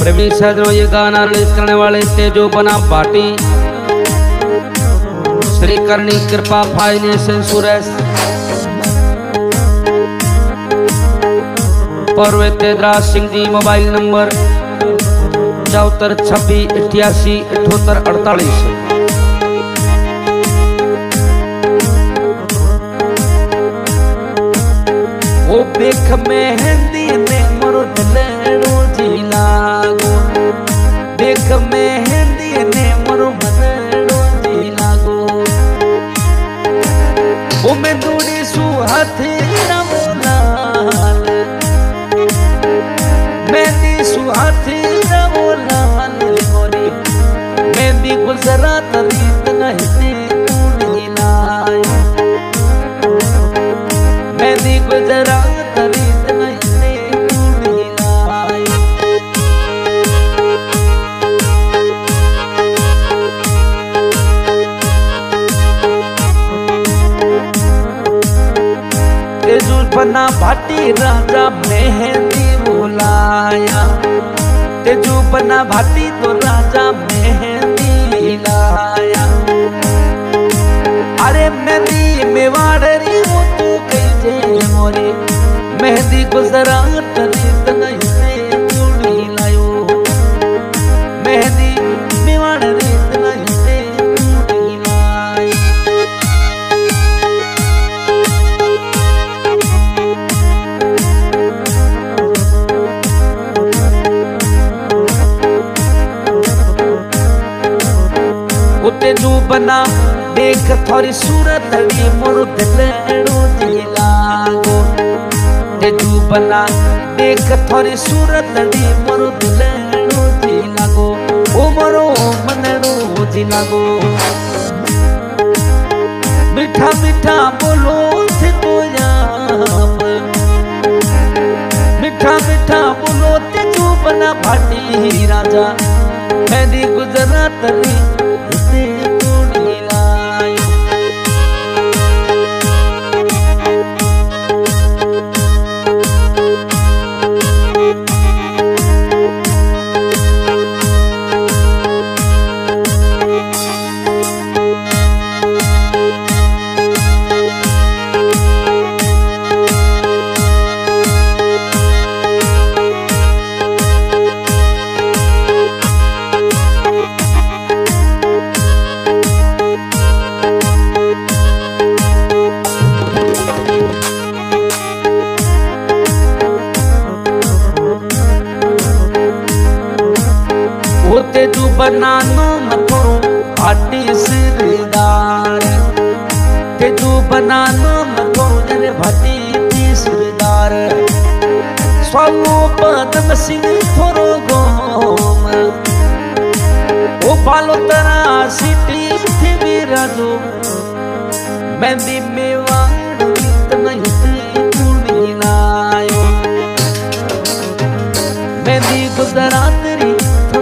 रवि सदनो ये गाना रिलीज करने वाले तेजो बनाम भाटी, श्री करनी कृपा फाइनेंशियल सुरेश, पर्व तेजराज सिंह जी। Mobile number 74 26 88 78 48। वो बेख मेहंदी ने मोरो दिलड़ो जी लागो, बेख मेहंदी ने मोरो मनड़ो जी लागो। वो मैं दूड़ी सु हाथे ना बोलाल, मेहंदी सु हाथे ना बोलाल मोरी, मेहंदी गुजरात रीत नहीं तूड़ी लायो, मेहंदी गुजरात रीत नहीं तूड़ी लायो। तेजू बना भाटी राजा मेहंदी बुलाया, तेजू बना भाटी तो राजा मेहंदी लाया। अरे मेहंदी मेवाड़ी वो तू कहे मोरी, मेहंदी गुजरात रीत नहीं तूड़ी लायो, मेहंदी मेवाड़ रीत नहीं तूड़ी लायो। तेजू बना देख थोड़ी सूरत मोर दिलड़ो जी लागो, तेजू बना देख थोड़ी सूरत मोर दिलड़ो जी लागो, ओ मोरो मनड़ो जी लागो। मीठा मीठा बोलो थे तो याप, मीठा मीठा बोलो तेजू बना भाटी राजा, मेहंदी गुजरात रीत तूड़ी लायो। वो तेजू बनानो मथुरो भाटी सिरदार, तेजू बनानो मथुरो जने भाटी सिरदार। स्वालो पदम सिंह थोरो गोम, वो बालो तरा सिटी थी विराजो, मेहंदी मेवाड़ रीत नहीं तूड़ी लायो, मेहंदी गुजरात रीत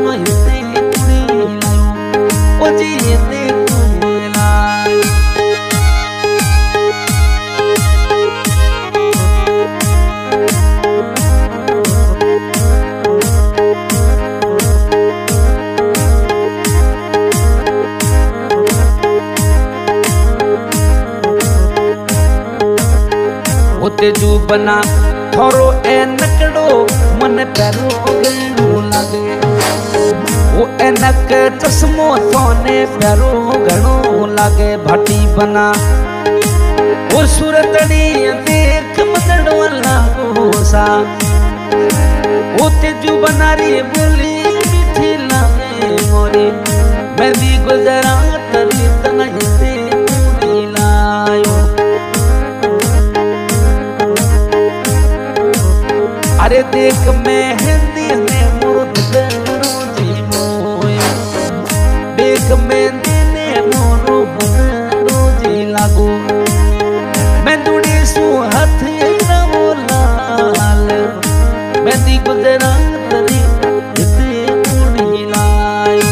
तेजू बना थोरो ए नकड़ो मन पैरो गणो लागे, वो एनक चश्मो सोने पैरो गणो लागे। भाटी बना वो सूरतड़ी देख मदड़ो लागो सा, वो तेजू बना रे बोली मीठी लागे मोरी, मेहंदी गुजरात रीत नहीं तूड़ी लायो। अरे देख मेहंदी ने मोर दिलड़ो जी मोया, देख मेहंदी ने मोरो मनड़ो जी लागो, मैं दूड़ी सु हाथे ना बोलाल, मेहंदी गुजरात रीत तूड़ी लायो।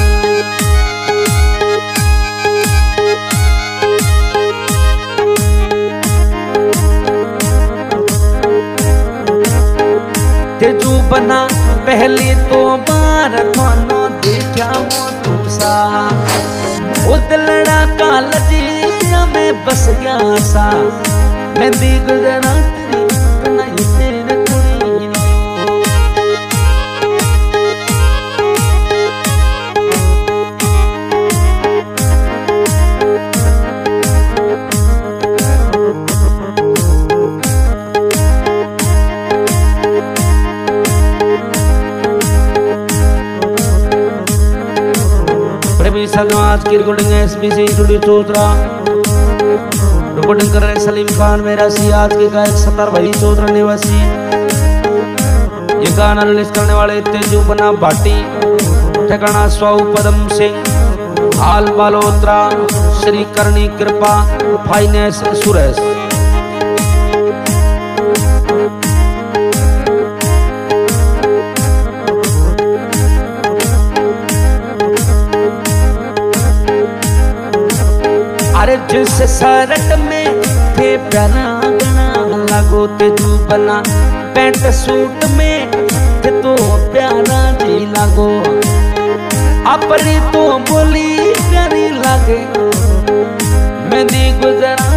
तेजू बना पहली तो बार थानो देखा वो तुसा उदलड़ा कालजिया में बस गया सा मेहंदी गुजरात री नहीं तेरे कुड़ी आज की रिकॉर्डिंग है एसबीसी स्टूडियो चौधरा रिकॉर्डिंग कर रहे सलीम खान मेरा सी आज के गायक सत्तर भाई चौधरा निवासी ये गाना रिलीज करने वाले तेजू बना भाटी ठिकाना स्वाऊ पदम सिंह हाल बालोत्रा श्री करनी कृपा फाइनेंस सुरेश अरे जिस शर्ट में थे प्यारा गना लागो ते तू बना पैंट सूट में थे तो प्यारा जी लागो अपनी तो बोली प्यारी लागे मेहंदी गुजरा